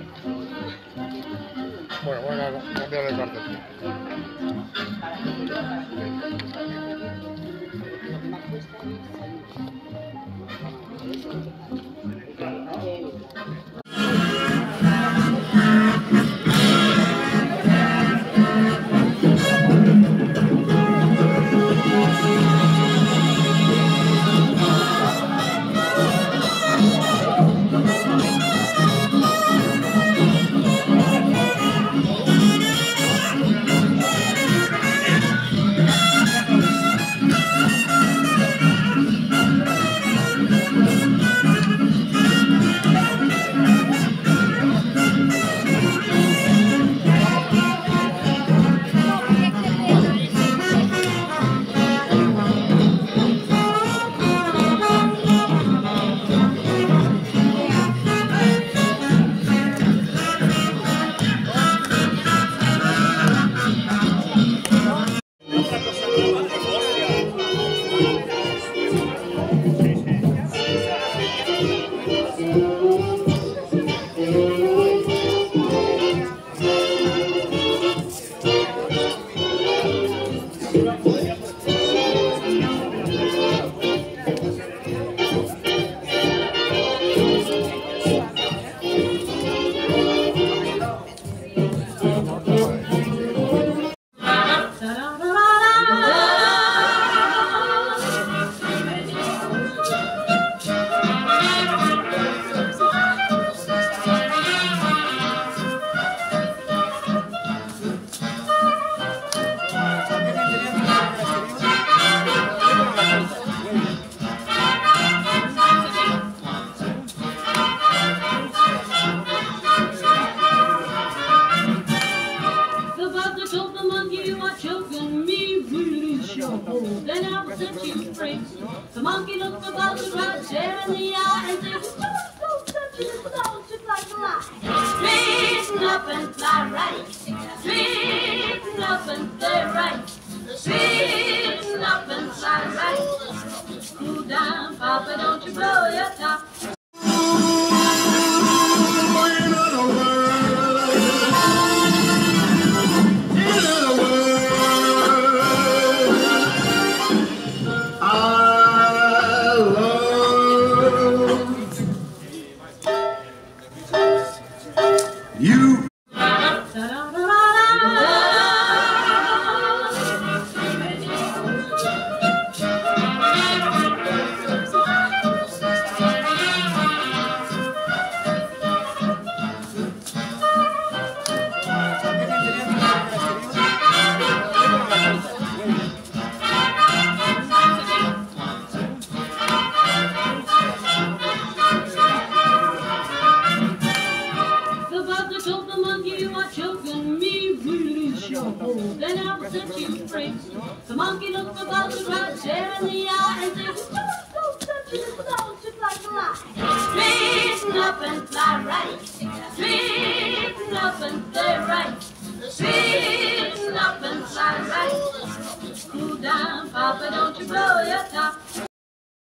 Bueno, voy a cambiar el cartel. Then I will set you free. The monkey looked the bug right there in the eye and said, don't touch it, don't you like a lie. Straighten up and fly right. Straighten up and stay right. Straighten up and fly right. Cool down, Papa, don't you blow your top. You then I will set you free. The monkey looked the bug right there in the eye and said, don't touch it, don't you like a lie. Straighten up and fly right. Straighten up and stay right. Straighten up and fly right. Cool down, Papa, don't you blow your top.